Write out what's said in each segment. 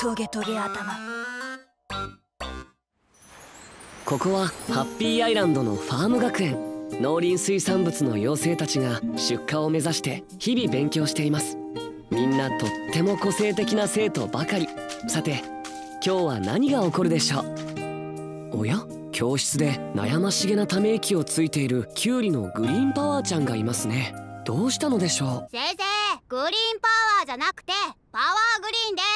トゲトゲ頭。 ここはハッピーアイランドのファーム学園。農林水産物の妖精たちが出荷を目指して日々勉強しています。みんなとっても個性的な生徒ばかり。さて今日は何が起こるでしょう。おや、教室で悩ましげなため息をついているキュウリのグリーンパワーちゃんがいますね。どうしたのでしょう。 先生、グリーンパワーじゃなくてパワーグリーンです。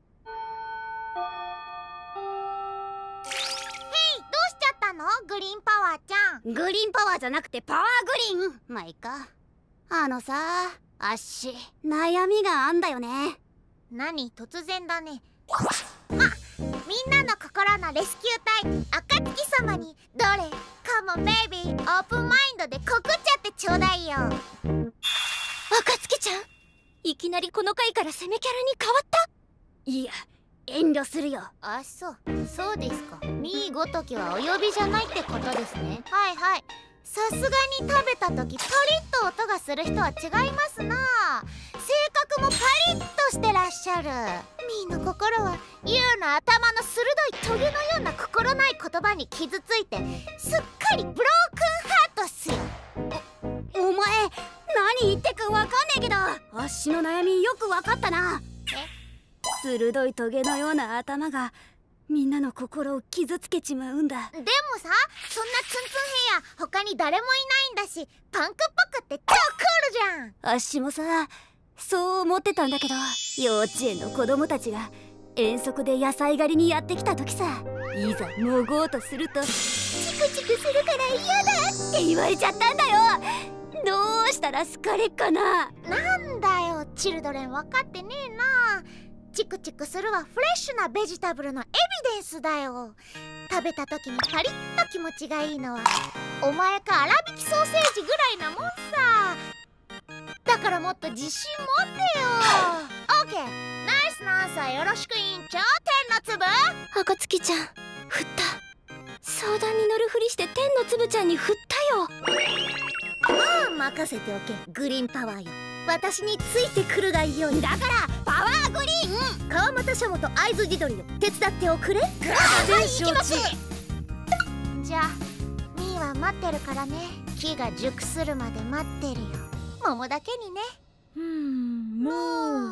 グリーンパワーちゃん。グリーンパワーじゃなくてパワーグリーン。まあいいか。あっし悩みがあんだよね。何、突然だね。みんなの心のレスキュー隊暁様にどれカモンベイビーオープンマインドで告っちゃってちょうだいよ。 暁ちゃん、いきなりこの回から攻めキャラに変わった。いや、遠慮するよ。 そうですか。みーごときはお呼びじゃないってことですね。はいはい。さすがに食べた時パリッと音がする人は違いますな。性格もパリッとしてらっしゃる。みーの心はユウの頭の鋭いトゲのような心ない言葉に傷ついてすっかりブロークンハートっすよ。 お前何言ってくわかんねえけど、あっしの悩みよくわかったな。鋭いトゲのような頭がみんなの心を傷つけちまうんだ。 でもさ、そんなツンツンヘア他に誰もいないんだし、パンクっぽくって超クールじゃん。 あっしもさ、そう思ってたんだけど、幼稚園の子供たちが遠足で野菜狩りにやってきた時さ、いざもごうとするとチクチクするから嫌だって言われちゃったんだよ。どうしたら好かれっかな。 なんだよチルドレン、分かってねえな。チクチクするはフレッシュなベジタブルのエビデンスだよ。食べた時にパリッと気持ちがいいのはお前か粗挽きソーセージぐらいなもんさ。だからもっと自信持ってよ。オーケー、ナイスなアンサーよろしく。委員長、天の粒。 暁ちゃん振った。相談に乗るふりして天の粒ちゃんに振ったよ。 まあ任せておけグリーンパワーよ。私についてくるがいいように。だからパワーグリーン。川俣シャモと会津地鶏よ、手伝っておくれ。はい、行きます。じゃあみーは待ってるからね。木が熟するまで待ってるよ。桃だけにね。もう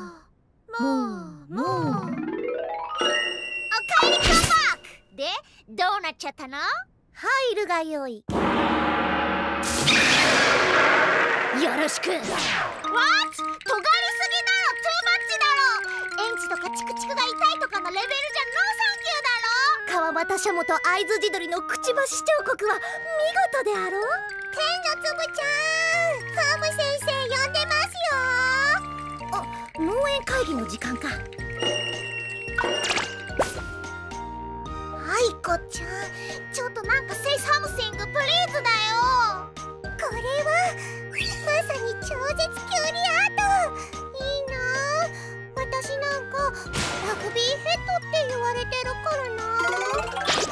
おかえりカムバック。でどうなっちゃったの。入るがよい。よろしく。What？ 尖りすぎだよ。トゥーマッチだろ。エンチとかチクチクが痛いとかのレベルじゃノーサンキューだろ。川俣シャモと会津地鶏のくちばし彫刻は見事であろう。天の粒ちゃん、ファーム先生呼んでますよ。あ、農園会議の時間か。はい、こっちゃん、ちょっとなんかsay something pleaseだよ。これはまさに超絶キュウリアート。いいなあ。私なんかラグビーヘッドって言われてるからな。 かっこいい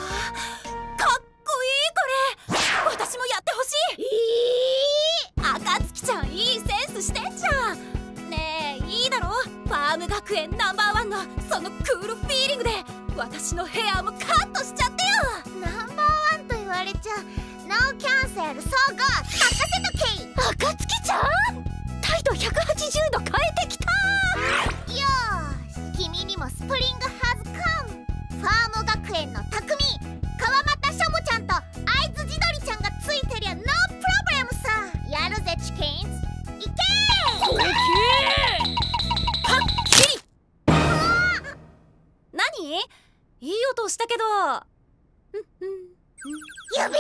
これ。私もやってほしい。暁ちゃんいいセンスしてんじゃん。ねえいいだろ、ファーム学園ナンバーワンのそのクールフィーリングで私のヘアもカットしちゃってよ。 ナンバーワンと言われちゃノーキャンセル。そうゴー、任せとけい。 暁ちゃん態度180度変えてきた。 よーし、君にもスプリングハズカム。ファーム学園の匠川俣シャモちゃんと会津地鶏ちゃんがついてりゃノープロブレムさ。やるぜチキンズ、いけー。 はっきり。何？いい音したけど。 やべ。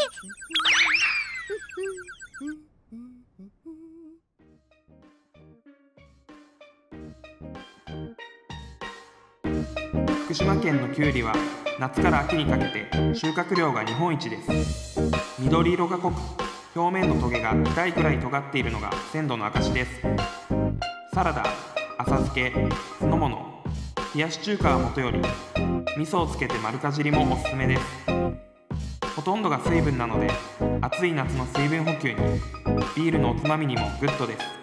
福島県のキュウリは夏から秋にかけて収穫量が日本一です。緑色が濃く、表面のトゲが痛いくらい尖っているのが鮮度の証です。サラダ、浅漬け、酢の物、冷やし中華はもとより味噌をつけて丸かじりもおすすめです。ほとんどが水分なので暑い夏の水分補給にビールのおつまみにもグッドです。